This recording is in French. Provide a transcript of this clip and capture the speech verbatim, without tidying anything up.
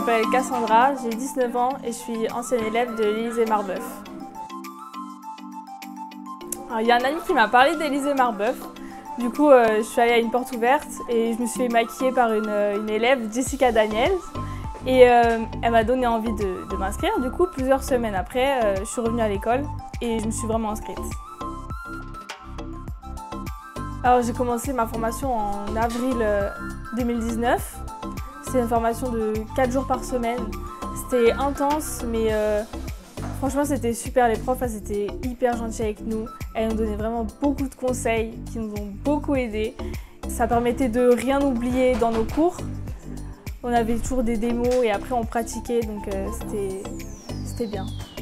m'appelle Cassandra, j'ai dix-neuf ans et je suis ancienne élève de l'Élysée Marbeuf. Alors, il y a un ami qui m'a parlé d'Élysée Marbeuf. Du coup, euh, je suis allée à une porte ouverte et je me suis fait maquiller par une, une élève, Jessica Daniels. Et euh, elle m'a donné envie de, de m'inscrire. Du coup, plusieurs semaines après, euh, je suis revenue à l'école et je me suis vraiment inscrite. Alors, j'ai commencé ma formation en avril deux mille dix-neuf. C'est une formation de quatre jours par semaine. C'était intense, mais euh, franchement, c'était super. Les profs, elles étaient hyper gentilles avec nous. Elles nous donnaient vraiment beaucoup de conseils qui nous ont beaucoup aidés. Ça permettait de rien oublier dans nos cours. On avait toujours des démos et après on pratiquait, donc euh, c'était bien.